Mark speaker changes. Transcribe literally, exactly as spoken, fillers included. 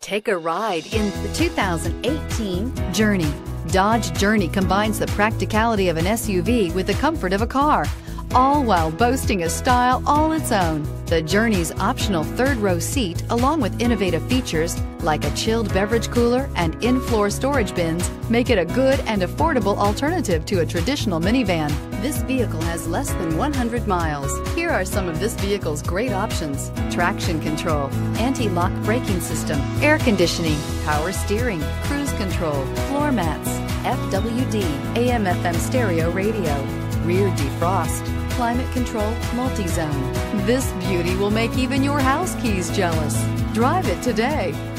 Speaker 1: Take a ride in the two thousand eighteen Journey. Dodge Journey combines the practicality of an S U V with the comfort of a car, all while boasting a style all its own. The Journey's optional third-row seat, along with innovative features like a chilled beverage cooler and in-floor storage bins, make it a good and affordable alternative to a traditional minivan. This vehicle has less than one hundred miles. Here are some of this vehicle's great options: traction control, anti-lock braking system, air conditioning, power steering, cruise control, floor mats, F W D, A M F M stereo radio, rear defrost, climate control, multi-zone. This beauty will make even your house keys jealous. Drive it today.